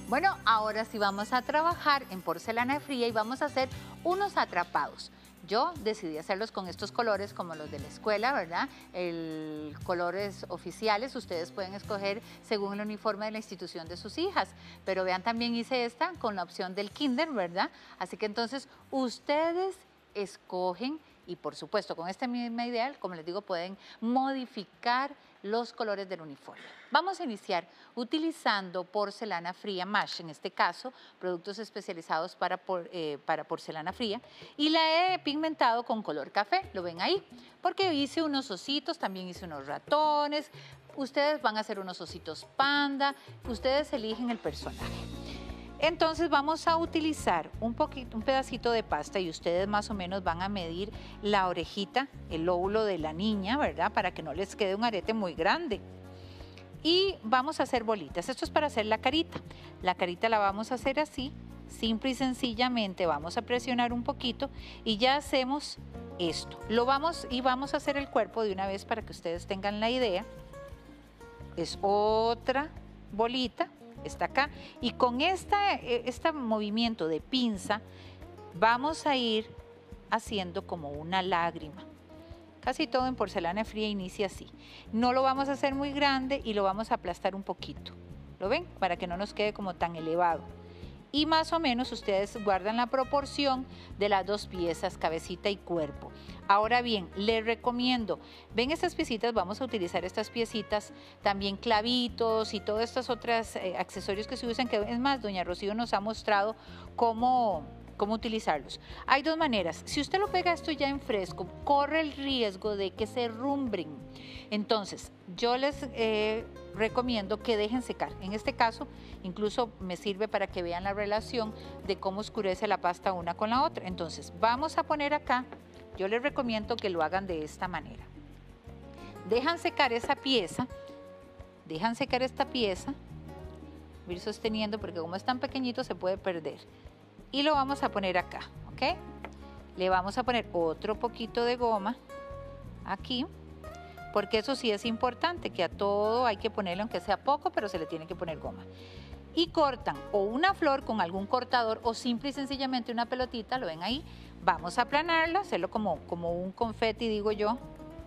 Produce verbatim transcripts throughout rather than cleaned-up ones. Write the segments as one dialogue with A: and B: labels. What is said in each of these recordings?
A: Bueno, ahora sí vamos a trabajar en porcelana fría y vamos a hacer unos atrapados. Yo decidí hacerlos con estos colores como los de la escuela, ¿verdad? El colores oficiales, ustedes pueden escoger según el uniforme de la institución de sus hijas. Pero vean, también hice esta con la opción del kinder, ¿verdad? Así que entonces ustedes escogen y por supuesto con esta misma idea, como les digo, pueden modificar los colores del uniforme. Vamos a iniciar utilizando porcelana fría Mash, en este caso, productos especializados para, por, eh, para porcelana fría, y la he pigmentado con color café, lo ven ahí, porque hice unos ositos, también hice unos ratones, ustedes van a hacer unos ositos panda, ustedes eligen el personaje. Entonces vamos a utilizar un poquito, un pedacito de pasta y ustedes más o menos van a medir la orejita, el lóbulo de la niña, ¿verdad? Para que no les quede un arete muy grande. Y vamos a hacer bolitas. Esto es para hacer la carita. La carita la vamos a hacer así, simple y sencillamente vamos a presionar un poquito y ya hacemos esto. Lo vamos y vamos a hacer el cuerpo de una vez para que ustedes tengan la idea. Es otra bolita. Está acá y con esta, este movimiento de pinza vamos a ir haciendo como una lágrima. Casi todo en porcelana fría inicia así. No lo vamos a hacer muy grande y lo vamos a aplastar un poquito. ¿Lo ven? Para que no nos quede como tan elevado. Y más o menos ustedes guardan la proporción de las dos piezas, cabecita y cuerpo. Ahora bien, les recomiendo, ven estas piecitas, vamos a utilizar estas piecitas, también clavitos y todos estos otros eh, accesorios que se usan, que es más, doña Rocío nos ha mostrado cómo, cómo utilizarlos. Hay dos maneras, si usted lo pega esto ya en fresco, corre el riesgo de que se rumbren. Entonces, yo les eh, recomiendo que dejen secar. En este caso, incluso me sirve para que vean la relación de cómo oscurece la pasta una con la otra. Entonces, vamos a poner acá. Yo les recomiendo que lo hagan de esta manera. Dejan secar esa pieza, dejan secar esta pieza, voy a ir sosteniendo porque como es tan pequeñito se puede perder. Y lo vamos a poner acá, ¿ok? Le vamos a poner otro poquito de goma aquí, porque eso sí es importante, que a todo hay que ponerle, aunque sea poco, pero se le tiene que poner goma. Y cortan o una flor con algún cortador o simple y sencillamente una pelotita, lo ven ahí. Vamos a aplanarlo, hacerlo como, como un confeti, digo yo,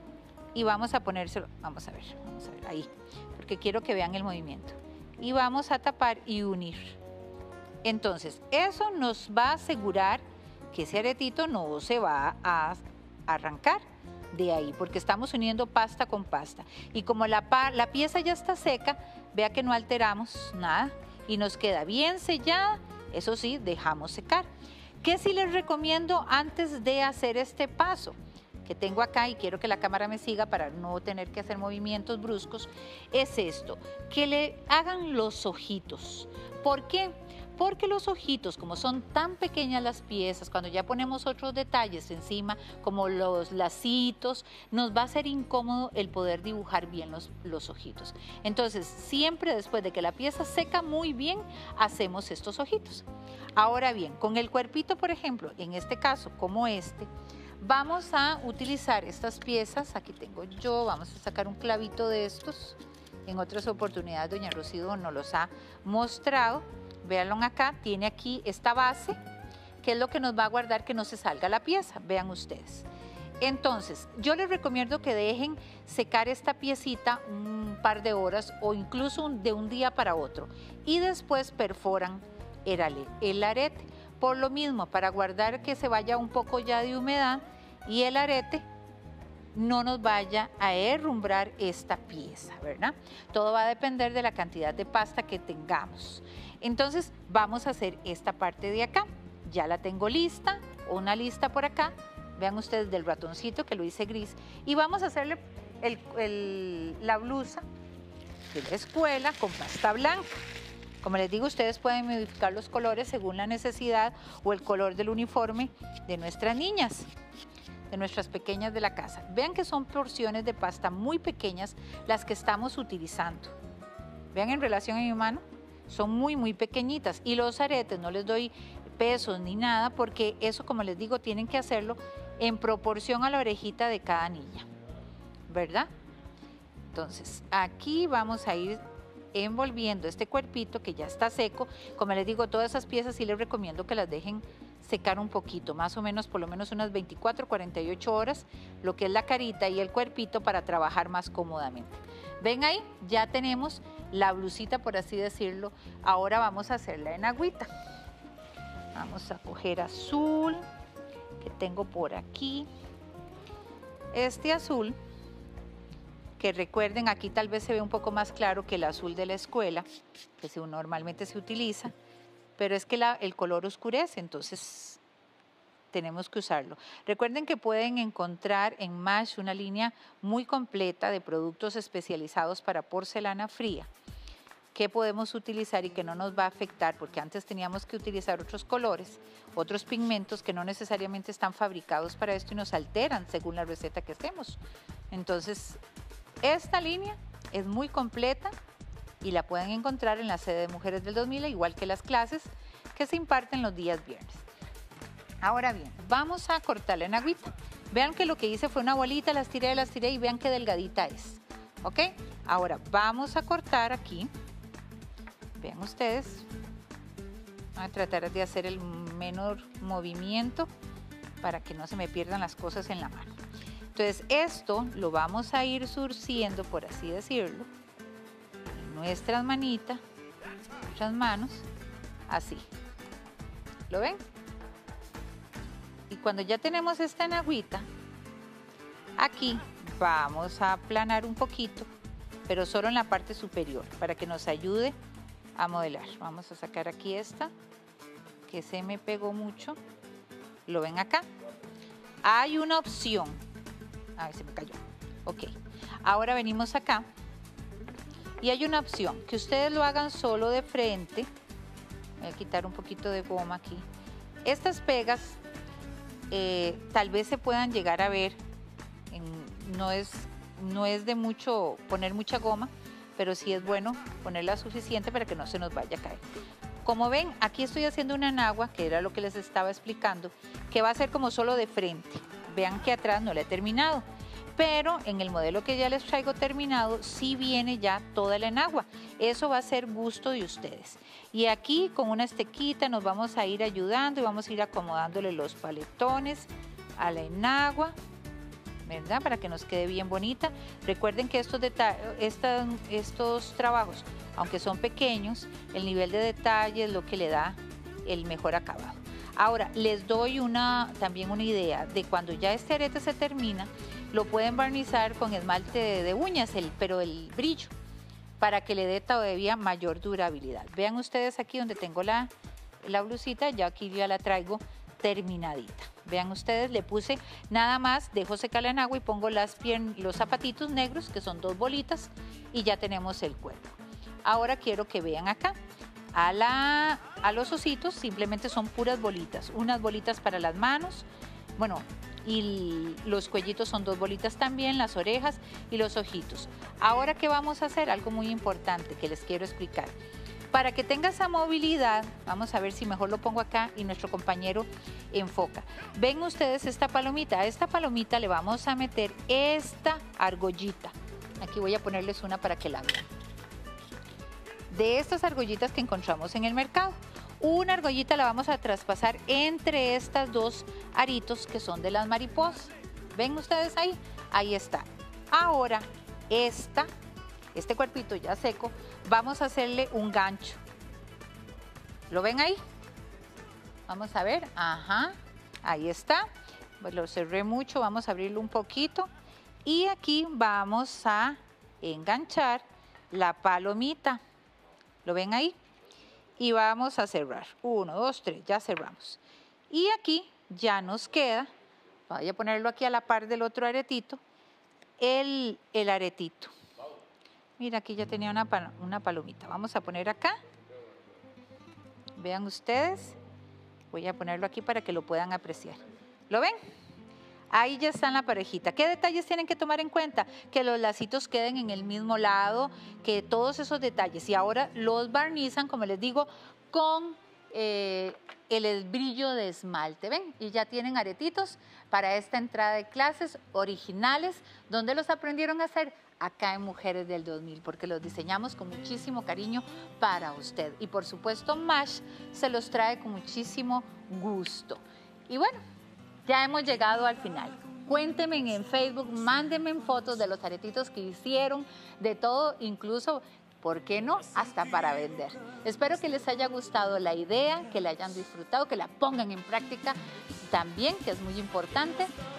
A: y vamos a ponérselo, vamos a ver, vamos a ver, ahí, porque quiero que vean el movimiento. Y vamos a tapar y unir. Entonces, eso nos va a asegurar que ese aretito no se va a arrancar de ahí, porque estamos uniendo pasta con pasta. Y como la, la pieza ya está seca, vea que no alteramos nada y nos queda bien sellada, eso sí, dejamos secar. ¿Qué sí les recomiendo antes de hacer este paso? Que tengo acá y quiero que la cámara me siga para no tener que hacer movimientos bruscos, es esto, que le hagan los ojitos. ¿Por qué? Porque los ojitos, como son tan pequeñas las piezas, cuando ya ponemos otros detalles encima, como los lacitos, nos va a ser incómodo el poder dibujar bien los, los ojitos. Entonces, siempre después de que la pieza seca muy bien, hacemos estos ojitos. Ahora bien, con el cuerpito, por ejemplo, en este caso, como este, vamos a utilizar estas piezas, aquí tengo yo, vamos a sacar un clavito de estos. En otras oportunidades, doña Rocío nos los ha mostrado. Véanlo acá, tiene aquí esta base, que es lo que nos va a guardar que no se salga la pieza, vean ustedes. Entonces, yo les recomiendo que dejen secar esta piecita un par de horas o incluso un, de un día para otro y después perforan el, el arete. Por lo mismo, para guardar que se vaya un poco ya de humedad y el arete no nos vaya a herrumbrar esta pieza, ¿verdad? Todo va a depender de la cantidad de pasta que tengamos. Entonces vamos a hacer esta parte de acá, ya la tengo lista, una lista por acá, vean ustedes del ratoncito que lo hice gris, y vamos a hacerle el, el, la blusa de la escuela con pasta blanca. Como les digo, ustedes pueden modificar los colores según la necesidad o el color del uniforme de nuestras niñas, de nuestras pequeñas de la casa. Vean que son porciones de pasta muy pequeñas las que estamos utilizando. Vean en relación a mi mano. Son muy, muy pequeñitas y los aretes no les doy pesos ni nada porque eso, como les digo, tienen que hacerlo en proporción a la orejita de cada niña, ¿verdad? Entonces, aquí vamos a ir envolviendo este cuerpito que ya está seco. Como les digo, todas esas piezas sí les recomiendo que las dejen secar un poquito, más o menos por lo menos unas veinticuatro, cuarenta y ocho horas, lo que es la carita y el cuerpito para trabajar más cómodamente. ¿Ven ahí? Ya tenemos la blusita, por así decirlo. Ahora vamos a hacerla en agüita. Vamos a coger azul, que tengo por aquí. Este azul, que recuerden, aquí tal vez se ve un poco más claro que el azul de la escuela, que se, normalmente se utiliza, pero es que la, el color oscurece, entonces tenemos que usarlo. Recuerden que pueden encontrar en Mash una línea muy completa de productos especializados para porcelana fría, que podemos utilizar y que no nos va a afectar, porque antes teníamos que utilizar otros colores, otros pigmentos que no necesariamente están fabricados para esto y nos alteran según la receta que hacemos. Entonces, esta línea es muy completa y la pueden encontrar en la sede de Mujeres del dos mil, igual que las clases que se imparten los días viernes. Ahora bien, vamos a cortarla en agüita. Vean que lo que hice fue una bolita, las tiré, las tiré y vean qué delgadita es. ¿Ok? Ahora vamos a cortar aquí. Vean ustedes. Voy a tratar de hacer el menor movimiento para que no se me pierdan las cosas en la mano. Entonces esto lo vamos a ir surciendo, por así decirlo, en nuestras manitas, nuestras manos, así. ¿Lo ven? Y cuando ya tenemos esta en agüita, aquí vamos a aplanar un poquito, pero solo en la parte superior, para que nos ayude a modelar. Vamos a sacar aquí esta, que se me pegó mucho. ¿Lo ven acá? Hay una opción. Ay, se me cayó. Ok. Ahora venimos acá. Y hay una opción, que ustedes lo hagan solo de frente. Voy a quitar un poquito de goma aquí. Estas pegas eh, tal vez se puedan llegar a ver. En, no, es, no es de mucho poner mucha goma, pero sí es bueno ponerla suficiente para que no se nos vaya a caer. Como ven, aquí estoy haciendo una enagua, que era lo que les estaba explicando, que va a ser como solo de frente. Vean que atrás no la he terminado, pero en el modelo que ya les traigo terminado, sí viene ya toda la enagua. Eso va a ser gusto de ustedes. Y aquí con una estequita nos vamos a ir ayudando y vamos a ir acomodándole los paletones a la enagua, ¿verdad? Para que nos quede bien bonita. Recuerden que estos, estos, estos trabajos, aunque son pequeños, el nivel de detalle es lo que le da el mejor acabado. Ahora, les doy una, también una idea de cuando ya este arete se termina, lo pueden barnizar con esmalte de, de uñas, el, pero el brillo, para que le dé todavía mayor durabilidad. Vean ustedes aquí donde tengo la, la blusita, ya aquí ya la traigo terminadita. Vean ustedes, le puse nada más, dejo secar en agua y pongo las piern, los zapatitos negros, que son dos bolitas, y ya tenemos el cuerpo. Ahora quiero que vean acá. A, la, a los ositos simplemente son puras bolitas, unas bolitas para las manos, bueno, y los cuellitos son dos bolitas también, las orejas y los ojitos. Ahora, ¿qué vamos a hacer? Algo muy importante que les quiero explicar. Para que tenga esa movilidad, vamos a ver si mejor lo pongo acá y nuestro compañero enfoca. Ven ustedes esta palomita, a esta palomita le vamos a meter esta argollita. Aquí voy a ponerles una para que la vean. De estas argollitas que encontramos en el mercado. Una argollita la vamos a traspasar entre estas dos aritos que son de las mariposas. ¿Ven ustedes ahí? Ahí está. Ahora, esta, este cuerpito ya seco, vamos a hacerle un gancho. ¿Lo ven ahí? Vamos a ver. Ajá, ahí está. Pues lo cerré mucho, vamos a abrirlo un poquito. Y aquí vamos a enganchar la palomita. ¿Lo ven ahí? Y vamos a cerrar. Uno, dos, tres, ya cerramos. Y aquí ya nos queda, voy a ponerlo aquí a la par del otro aretito, el, el aretito. Mira, aquí ya tenía una, una palomita. Vamos a poner acá. Vean ustedes. Voy a ponerlo aquí para que lo puedan apreciar. ¿Lo ven? Ahí ya está en la parejita. ¿Qué detalles tienen que tomar en cuenta? Que los lacitos queden en el mismo lado, que todos esos detalles. Y ahora los barnizan, como les digo, con eh, el, el brillo de esmalte, ¿ven? Y ya tienen aretitos para esta entrada de clases originales. ¿Dónde los aprendieron a hacer? Acá en Mujeres del dos mil, porque los diseñamos con muchísimo cariño para usted. Y por supuesto, Mash se los trae con muchísimo gusto. Y bueno, ya hemos llegado al final. Cuéntenme en Facebook, mándenme fotos de los aretitos que hicieron, de todo, incluso, ¿por qué no?, hasta para vender. Espero que les haya gustado la idea, que la hayan disfrutado, que la pongan en práctica también, que es muy importante.